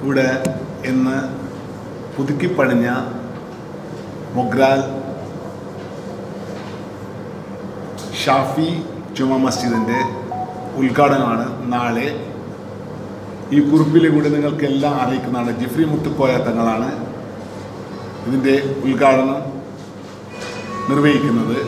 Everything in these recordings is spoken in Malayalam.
ഇവിടെ ഇന്ന് പുതുക്കിപ്പണിഞ്ഞ മൊഗ്രാൽ ഷാഫി ജുമാ മസ്ജിദിൻ്റെ ഉദ്ഘാടനമാണ് നാളെ. ഈ കുറിപ്പിലൂടെ നിങ്ങൾക്കെല്ലാം അറിയിക്കുന്നതാണ്. ജിഫ്രി മുത്തുക്കോയ തങ്ങളാണ് ഇതിൻ്റെ ഉദ്ഘാടനം നിർവഹിക്കുന്നത്.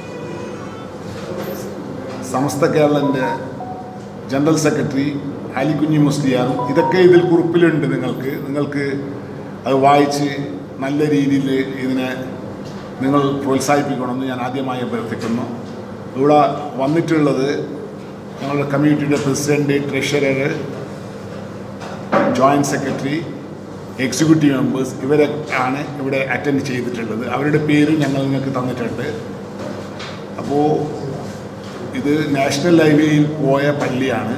സമസ്ത കേരളൻ്റെ ജനറൽ സെക്രട്ടറി അലിക്കുഞ്ഞി മുസ്ലിയാറും ഇതൊക്കെ ഇതിൽ കുറിപ്പിലുണ്ട്. നിങ്ങൾക്ക് അത് വായിച്ച് നല്ല രീതിയിൽ ഇതിനെ നിങ്ങൾ പ്രോത്സാഹിപ്പിക്കണമെന്ന് ഞാൻ ആദ്യമായി അഭ്യർത്ഥിക്കുന്നു. ഇവിടെ വന്നിട്ടുള്ളത് ഞങ്ങളുടെ കമ്മ്യൂണിറ്റിയുടെ president, treasurer, joint secretary, executive members ഇവരൊക്കെയാണ് ഇവിടെ അറ്റൻഡ് ചെയ്തിട്ടുള്ളത്. അവരുടെ പേര് ഞങ്ങൾ നിങ്ങൾക്ക് തന്നിട്ടുണ്ട്. അപ്പോൾ ഇത് നാഷണൽ ഹൈവേയിൽ പോയ പള്ളിയാണ്.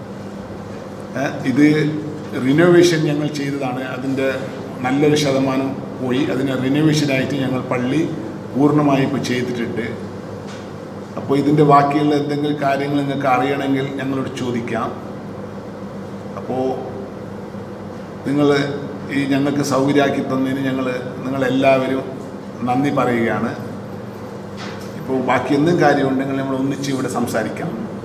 ഇത് റിനോവേഷൻ ഞങ്ങൾ ചെയ്തതാണ്. അതിൻ്റെ നല്ലൊരു ശതമാനം പോയി. അതിന് റിനോവേഷനായിട്ട് ഞങ്ങൾ പള്ളി പൂർണ്ണമായി ഇപ്പോൾ ചെയ്തിട്ടുണ്ട്. അപ്പോൾ ഇതിൻ്റെ ബാക്കിയുള്ള എന്തെങ്കിലും കാര്യങ്ങൾ നിങ്ങൾക്ക് അറിയണമെങ്കിൽ ഞങ്ങളോട് ചോദിക്കാം. അപ്പോൾ നിങ്ങൾ ഈ ഞങ്ങൾക്ക് സൗകര്യമാക്കി തന്നതിന് നിങ്ങളെല്ലാവരും നന്ദി പറയുകയാണ്. ഇപ്പോൾ ബാക്കി എന്തും കാര്യമുണ്ടെങ്കിൽ നമ്മൾ ഒന്നിച്ച് ഇവിടെ സംസാരിക്കാം.